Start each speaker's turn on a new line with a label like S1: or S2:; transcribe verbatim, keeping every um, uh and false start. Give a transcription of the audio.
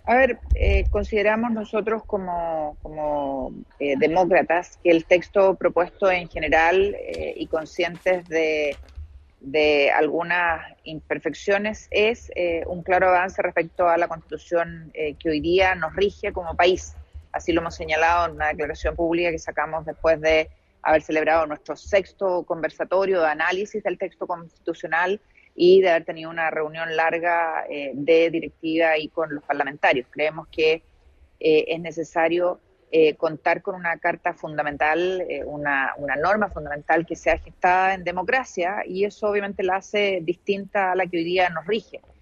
S1: A ver, eh, consideramos nosotros como, como eh, demócratas que el texto propuesto en general eh, y conscientes de, de algunas imperfecciones es eh, un claro avance respecto a la constitución eh, que hoy día nos rige como país. Así lo hemos señalado en una declaración pública que sacamos después de haber celebrado nuestro sexto conversatorio de análisis del texto constitucional y de haber tenido una reunión larga eh, de directiva y con los parlamentarios. Creemos que eh, es necesario eh, contar con una carta fundamental, eh, una, una norma fundamental que sea gestada en democracia y eso obviamente la hace distinta a la que hoy día nos rige.